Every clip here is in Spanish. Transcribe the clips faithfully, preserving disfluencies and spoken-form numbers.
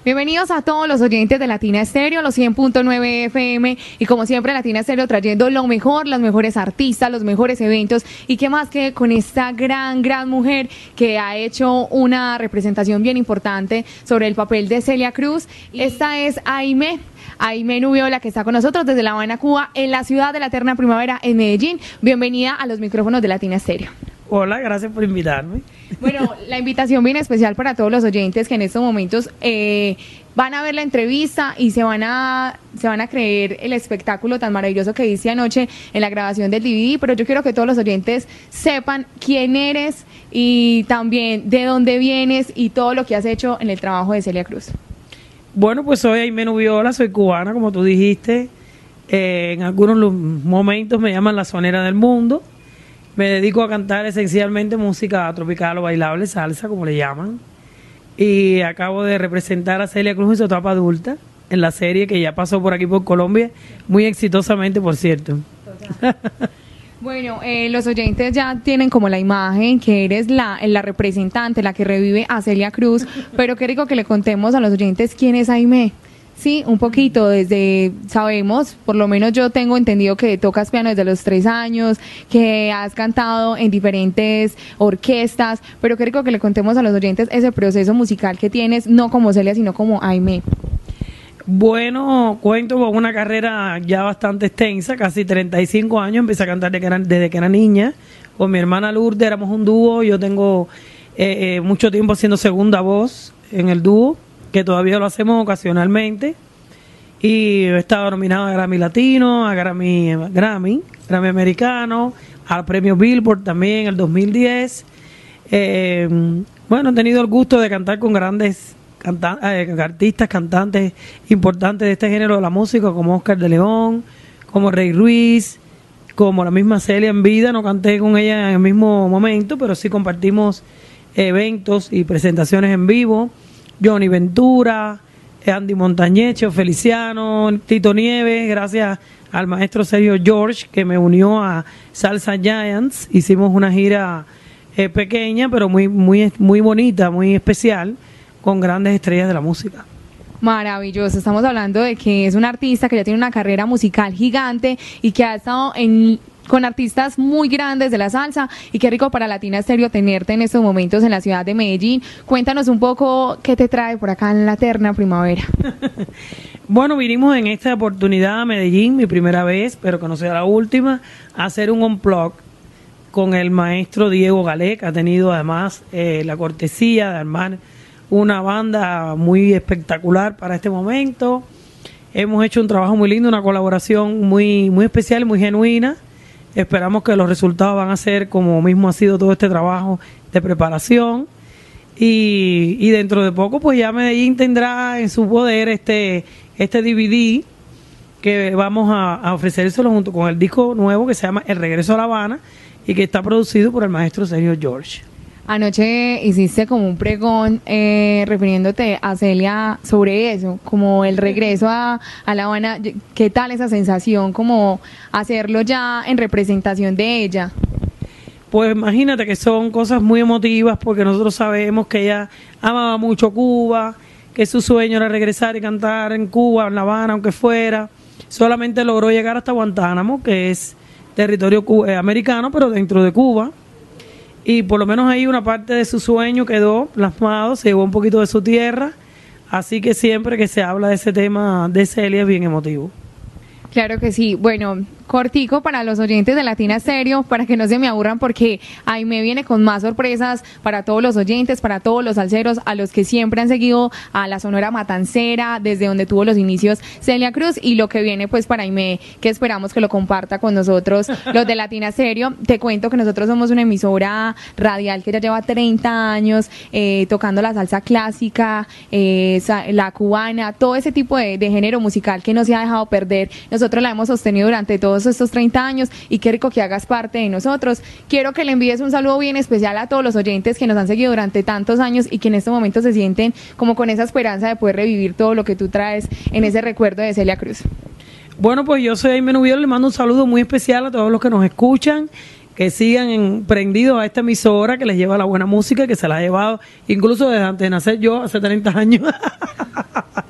Bienvenidos a todos los oyentes de Latina Estéreo, los cien punto nueve F M, y como siempre Latina Estéreo trayendo lo mejor, los mejores artistas, los mejores eventos, y qué más que con esta gran, gran mujer que ha hecho una representación bien importante sobre el papel de Celia Cruz. Esta es Aimee. Aimee Nubiola, que está con nosotros desde La Habana, Cuba, en la ciudad de la eterna primavera, en Medellín. Bienvenida a los micrófonos de Latina Estéreo. Hola, gracias por invitarme. Bueno, la invitación viene especial para todos los oyentes que en estos momentos eh, van a ver la entrevista y se van a se van a creer el espectáculo tan maravilloso que hice anoche en la grabación del D V D, pero yo quiero que todos los oyentes sepan quién eres y también de dónde vienes y todo lo que has hecho en el trabajo de Celia Cruz. Bueno, pues soy Aimee Nubiola, soy cubana, como tú dijiste. Eh, en algunos momentos me llaman la sonera del mundo. Me dedico a cantar esencialmente música tropical o bailable, salsa, como le llaman. Y acabo de representar a Celia Cruz en su etapa adulta, en la serie que ya pasó por aquí por Colombia, muy exitosamente, por cierto. Bueno, eh, los oyentes ya tienen como la imagen que eres la, la representante, la que revive a Celia Cruz, pero qué rico que le contemos a los oyentes quién es Aimee. Sí, un poquito, desde, sabemos, por lo menos yo tengo entendido que tocas piano desde los tres años, que has cantado en diferentes orquestas, pero qué rico que le contemos a los oyentes ese proceso musical que tienes, no como Celia, sino como Aimee. Bueno, cuento con una carrera ya bastante extensa, casi treinta y cinco años, empecé a cantar desde que era, desde que era niña, con mi hermana Lourdes éramos un dúo, yo tengo eh, eh, mucho tiempo haciendo segunda voz en el dúo, que todavía lo hacemos ocasionalmente, y he estado nominado a Grammy Latino, a Grammy, Grammy, Grammy Americano, al premio Billboard también en el dos mil diez. Eh, bueno, he tenido el gusto de cantar con grandes canta eh, artistas, cantantes importantes de este género de la música, como Oscar de León, como Rey Ruiz, como la misma Celia en vida. No canté con ella en el mismo momento, pero sí compartimos eventos y presentaciones en vivo. Johnny Ventura, Andy Montañecho, Feliciano, Tito Nieves, gracias al maestro Sergio George que me unió a Salsa Giants. Hicimos una gira eh, pequeña pero muy, muy, muy bonita, muy especial, con grandes estrellas de la música. Maravilloso, estamos hablando de que es un artista que ya tiene una carrera musical gigante y que ha estado en... con artistas muy grandes de la salsa, y qué rico para Latina Estéreo tenerte en estos momentos en la ciudad de Medellín. Cuéntanos un poco qué te trae por acá en la eterna primavera. Bueno, vinimos en esta oportunidad a Medellín, mi primera vez, pero que no sea la última, a hacer un unplug con el maestro Diego Galé, que ha tenido además eh, la cortesía de armar una banda muy espectacular para este momento. Hemos hecho un trabajo muy lindo, una colaboración muy, muy especial, muy genuina. Esperamos que los resultados van a ser como mismo ha sido todo este trabajo de preparación, y, y dentro de poco pues ya Medellín tendrá en su poder este, este D V D que vamos a, a ofrecérselo junto con el disco nuevo que se llama El Regreso a La Habana y que está producido por el maestro Sergio George. Anoche hiciste como un pregón eh, refiriéndote a Celia sobre eso, como el regreso a, a La Habana. ¿Qué tal esa sensación, como hacerlo ya en representación de ella? Pues imagínate que son cosas muy emotivas, porque nosotros sabemos que ella amaba mucho Cuba, que su sueño era regresar y cantar en Cuba, en La Habana, aunque fuera. Solamente logró llegar hasta Guantánamo, que es territorio eh, americano, pero dentro de Cuba. Y por lo menos ahí una parte de su sueño quedó plasmado, se llevó un poquito de su tierra, así que siempre que se habla de ese tema de Celia es bien emotivo. Claro que sí. Bueno, cortico para los oyentes de Latina Estéreo, para que no se me aburran, porque Aimee viene con más sorpresas para todos los oyentes, para todos los salseros, a los que siempre han seguido a la Sonora Matancera, desde donde tuvo los inicios Celia Cruz, y lo que viene pues para Aimee, que esperamos que lo comparta con nosotros, los de Latina Estéreo. Te cuento que nosotros somos una emisora radial que ya lleva treinta años eh, tocando la salsa clásica, eh, la cubana, todo ese tipo de, de género musical que no se ha dejado perder. Nosotros la hemos sostenido durante todos estos treinta años, y qué rico que hagas parte de nosotros. Quiero que le envíes un saludo bien especial a todos los oyentes que nos han seguido durante tantos años y que en este momento se sienten como con esa esperanza de poder revivir todo lo que tú traes en ese recuerdo de Celia Cruz. Bueno, pues yo soy Aimee Nubiola, le mando un saludo muy especial a todos los que nos escuchan, que sigan en, prendidos a esta emisora que les lleva la buena música, que se la ha llevado incluso desde antes de nacer yo, hace treinta años.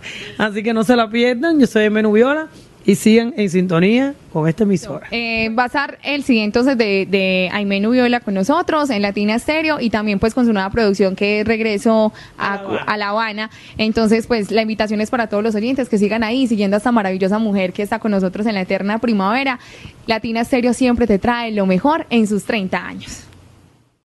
Así que no se la pierdan. Yo soy Menú Viola y sigan en sintonía con esta emisora. Eh, va a estar el siguiente entonces de, de Aimee Nubiola con nosotros en Latina Stereo y también pues con su nueva producción que es Regreso a, a La Habana. Entonces pues la invitación es para todos los oyentes que sigan ahí siguiendo a esta maravillosa mujer que está con nosotros en la eterna primavera. Latina Stereo siempre te trae lo mejor en sus treinta años.